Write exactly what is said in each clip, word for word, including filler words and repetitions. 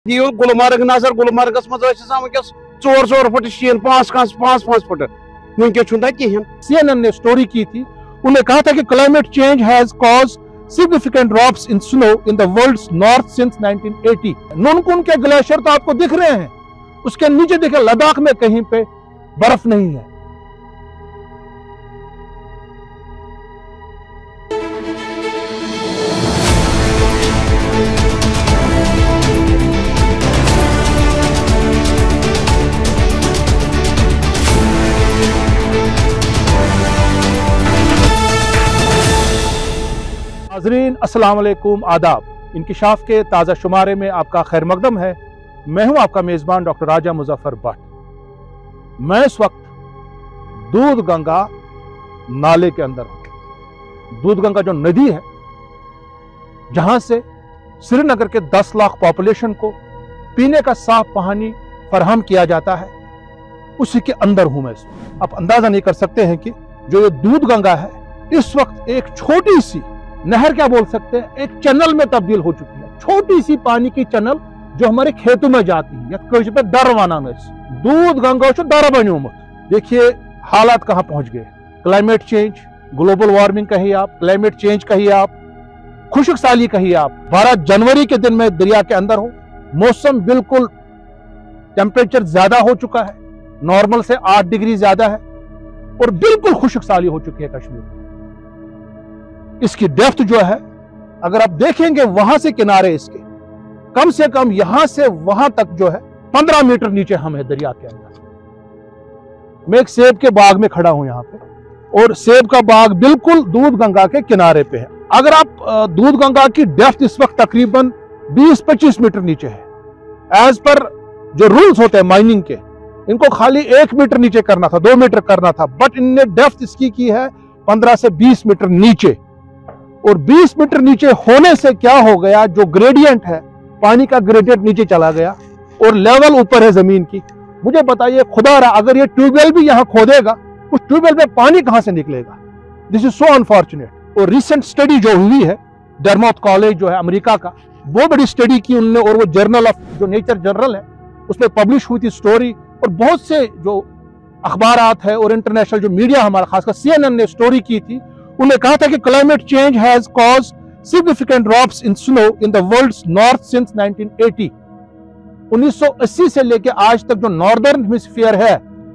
गुलमर्ग नजर गुलमर्गस मज वस चोर चोर फुट शीन पांच पांच पांच पांच फुट वनकस कहें। सीएनएन ने स्टोरी की थी, उन्होंने कहा था कि climate change has caused significant drops in snow in the world's north since nineteen eighty. Nunkun के ग्लेशियर तो आपको दिख रहे हैं, उसके नीचे देखे लद्दाख में कहीं पे बर्फ नहीं है। नाज़रीन अस्सलाम वालेकुम, आदाब। इंकिशाफ के ताज़ा शुमारे में आपका खैर मकदम है। मैं हूं आपका मेज़बान डॉक्टर राजा मुजफ्फर भट्ट। मैं इस वक्त दूध गंगा नाले के अंदर हूं। दूध गंगा जो नदी है जहां से श्रीनगर के दस लाख पॉपुलेशन को पीने का साफ पानी फराहम किया जाता है, उसी के अंदर हूं मैं इस वक्त। आप अंदाजा नहीं कर सकते हैं कि जो ये दूध गंगा है इस वक्त एक छोटी सी नहर, क्या बोल सकते हैं, एक चैनल में तब्दील हो चुकी है। छोटी सी पानी की चैनल जो हमारे खेतों में जाती है, पे दर वाना दूध गंगा दर बनोमुत। देखिए हालात कहां पहुंच गए। क्लाइमेट चेंज, ग्लोबल वार्मिंग कहिए आप, क्लाइमेट चेंज कहिए आप, खुशक साली कहिए आप। बारह जनवरी के दिन में दरिया के अंदर हूं, मौसम बिल्कुल टेम्परेचर ज्यादा हो चुका है, नॉर्मल से आठ डिग्री ज्यादा है और बिल्कुल खुशक साली हो चुकी है कश्मीर में। इसकी डेप्थ जो है, अगर आप देखेंगे वहां से किनारे इसके कम से कम यहां से वहां तक जो है पंद्रह मीटर नीचे हम है दरिया के अंदर। मैं एक सेब के बाग में खड़ा हूं यहां पे, और सेब का बाग बिल्कुल दूध गंगा के किनारे पे है। अगर आप दूध गंगा की डेप्थ इस वक्त तकरीबन बीस पच्चीस मीटर नीचे है। एज पर जो रूल्स होते हैं माइनिंग के, इनको खाली एक मीटर नीचे करना था, दो मीटर करना था, बट इनने डेप्थ इसकी की है पंद्रह से बीस मीटर नीचे। और बीस मीटर नीचे होने से क्या हो गया, जो ग्रेडियंट है पानी का ग्रेडियंट नीचे चला गया और लेवल ऊपर है जमीन की। मुझे बताइए खुदा रहा, अगर ये ट्यूबवेल भी यहां खोदेगा, उस ट्यूबवेल में पानी कहां से निकलेगा। This is so unfortunate. और रिसेंट स्टडी जो हुई है डरमाउथ कॉलेज जो है अमेरिका का, वो बड़ी स्टडी की उन्होंने, और वो जर्नल ऑफ जो नेचर जर्नल है उसमें पब्लिश हुई थी स्टोरी। और बहुत से जो अखबारात है और इंटरनेशनल जो मीडिया हमारा, खासकर सीएनएन ने स्टोरी की थी, उन्होंने कहा था कि climate change has caused significant drops in snow in the world's north since nineteen eighty. उन्नीस सौ अस्सी से लेके आज तक जो नॉर्दर्न हेमिस्फीयर है,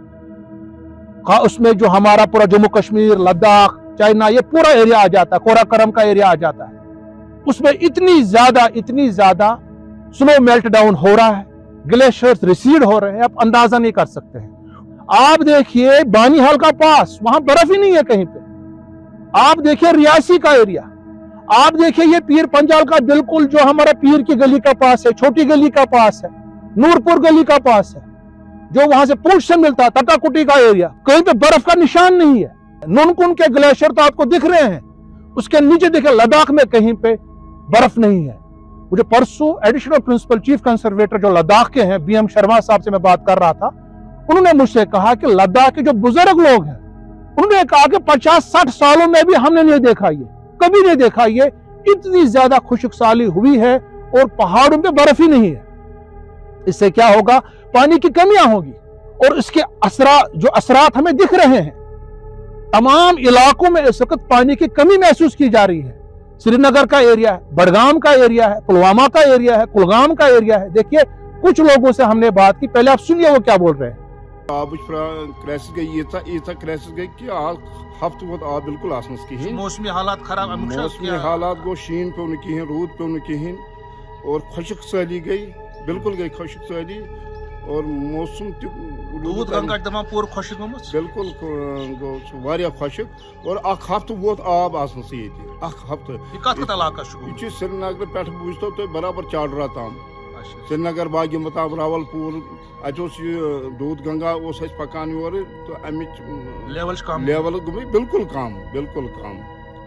उसमें जो हमारा पूरा जम्मू कश्मीर, लद्दाख, चाइना, ये पूरा एरिया आ जाता है, कोराकरम का एरिया आ जाता है, उसमें इतनी ज्यादा इतनी ज्यादा स्नो मेल्ट डाउन हो रहा है, ग्लेशियर्स रिसीड हो रहे हैं, आप अंदाजा नहीं कर सकते हैं। आप देखिए बानीहाल का पास, वहां बर्फ ही नहीं है कहीं पे। आप देखिए रियासी का एरिया, आप देखिए ये पीर पंजाल का बिल्कुल जो हमारा पीर की गली का पास है, छोटी गली का पास है, नूरपुर गली का पास है, जो वहां से पूंछ से मिलता है, तटाकुटी का एरिया, कहीं पे बर्फ का निशान नहीं है। नुनकुन के ग्लेशियर तो आपको दिख रहे हैं, उसके नीचे देखिए लद्दाख में कहीं पे बर्फ नहीं है। मुझे परसों एडिशनल प्रिंसिपल चीफ कंजर्वेटर जो लद्दाख के हैं, बी एम शर्मा साहब से मैं बात कर रहा था, उन्होंने मुझसे कहा कि लद्दाख के जो बुजुर्ग लोग हैं, उन्होंने कहा कि पचास साठ सालों में भी हमने नहीं देखा, ये कभी नहीं देखा, ये इतनी ज्यादा खुशक साली हुई है और पहाड़ों पे बर्फ ही नहीं है। इससे क्या होगा, पानी की कमियां होगी और इसके असरा जो असरात हमें दिख रहे हैं। तमाम इलाकों में इस वक्त पानी की कमी महसूस की जा रही है। श्रीनगर का एरिया है, बडगाम का एरिया है, पुलवामा का एरिया है, कुलगाम का एरिया है। देखिए कुछ लोगों से हमने बात की, पहले आप सुनिए वो क्या बोल रहे हैं। आब क्राइसिस गई यीता यीता क्राइसिस गई कि आज हफ्त वो आब बिल्कुल आसनस कहीं, मौसमी हालात खराब, मौसमी हालात गो, शीन पे न कहीं, रूद पे न कहीं, और खुशक साली गई, बिल्कुल गई खुशक साली, और मौसम दूध गंगा तमाम पूरा खुशक बिल्कुल गो वारिया खुशक। और अख हफ्त वोत आब आसनस ये अख हफ्त कत इलाका ये श्रीनगर पे बुझतो तो बराबर चाडरा ताम, श्रीनगर बागी मुताब रावलपुर अत दूध गंगा पकान योर, तो अमिच लेवल कम, लेवल गई बिल्कुल कम, बिल्कुल कम।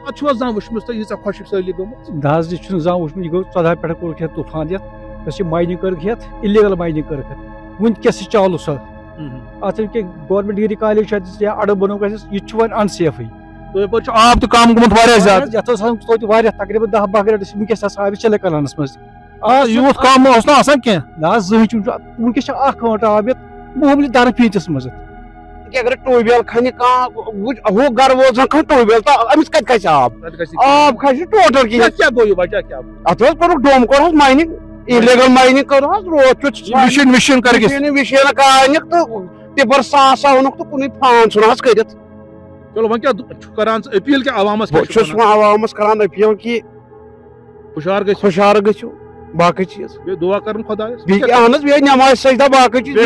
खुशक साली दाज जा वो गो चौदह पे कोर तूफान ये माइनिंग कर इलीगल माइनिंग कर वनकस चालू सो अत गवर्नमेंट डिग्री कॉलेज या अड़ बनो यह अनसेफ। तो आब तो कम गुमुत वारिया ज्यादा, तकरीबन दह बाह ग्रेड वनकस आब चले कलानस मज आज यूथ कम ओस ना आसान क्या ना जहन वुनकस अकाउंट आब मामूली दर फीचस मज अगर ट्यूबवेल खन हु गर वो कह ट्यूबवेल तो अमिस कत खस आब आब खस टोटल क्या क्या गो वजह क्या अत कर डोम कर माइनिंग इलीगल माइनिंग कर रोज मिशन मिशन कर विशन कानिक तो टिपर सास ओनुक तो कुन फान छुन कर चलो वह क्या करान अपील क्या अवामस अवामस करान अपील कि हुशार गो हुशार गो बाकी चीज दुआ कर खुदा अहन बे नमाज सजदा बाकी चीज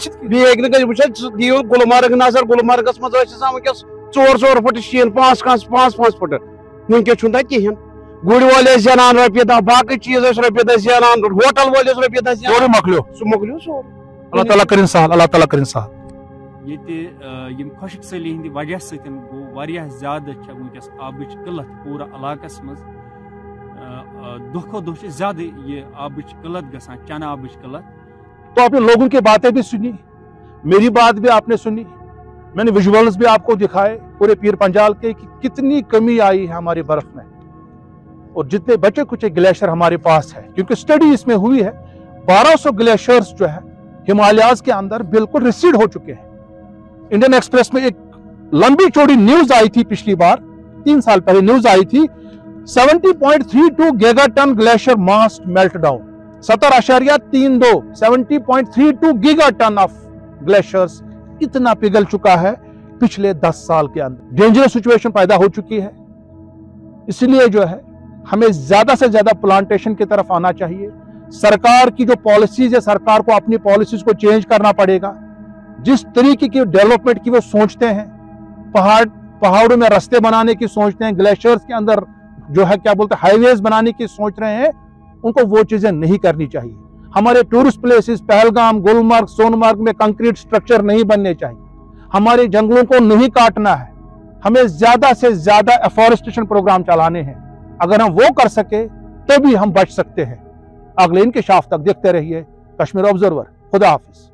दियो गुलमर्ग नजर गुलमर्गस मज वनकस चोर चोर फुट शीन पांच पांच पांच फुट वनकस छुन कहें गुड़ वाले जान रोपये दह बाकी चीज रोपये दह जान होटल वाले रोपये दह जान मकलो सह मकलो सोर अल्लाह ताला करिन सहल अल्लाह ताला करिन सहल ये खुशक सली हंद वजह सतन गो वारिया ज्यादा वनकस आबिच किल्लत पूरा इलाकस मज दुह खो दुह ज्यादा ये आबिच किल्लत गसान चन आबिच किल्लत। तो आपने लोगों की बातें भी सुनी, मेरी बात भी आपने सुनी, मैंने विजुअल्स भी आपको दिखाए पूरे पीर पंजाल के कि कितनी कमी आई है हमारी बर्फ में और जितने बचे कुछ ग्लेशियर हमारे पास है, क्योंकि स्टडी इसमें हुई है बारह सौ ग्लेशियर्स जो है हिमालयाज के अंदर बिल्कुल रिसीड हो चुके हैं। इंडियन एक्सप्रेस में एक लंबी चौड़ी न्यूज आई थी पिछली बार, तीन साल पहले न्यूज आई थी, सत्तर पॉइंट तीन दो gigaton glacier mass melt down, सत्तर आशारिया तीन दो सत्तर पॉइंट तीन दो गीगाटन ऑफ ग्लेशियर्स इतना पिघल चुका है पिछले दस साल के अंदर। डेंजरस सिचुएशन पैदा हो चुकी है, इसलिए जो है हमें ज्यादा से ज्यादा प्लांटेशन की तरफ आना चाहिए। सरकार की जो पॉलिसीज है, सरकार को अपनी पॉलिसीज को चेंज करना पड़ेगा। जिस तरीके की डेवलपमेंट की वो सोचते हैं, पहाड़ पहाड़ों में रास्ते बनाने की सोचते हैं, ग्लेशियर्स के अंदर जो है क्या बोलते हैं हाईवेज बनाने की सोच रहे हैं, उनको वो चीजें नहीं करनी चाहिए। हमारे टूरिस्ट प्लेसेस पहलगाम, गुलमर्ग, सोनमर्ग में कंक्रीट स्ट्रक्चर नहीं बनने चाहिए। हमारे जंगलों को नहीं काटना है, हमें ज्यादा से ज्यादा एफॉरेस्टेशन प्रोग्राम चलाने हैं। अगर हम वो कर सके तभी हम बच सकते हैं। अगले इंकशाफ तक देखते रहिए कश्मीर ऑब्जर्वर। खुदा हाफिज।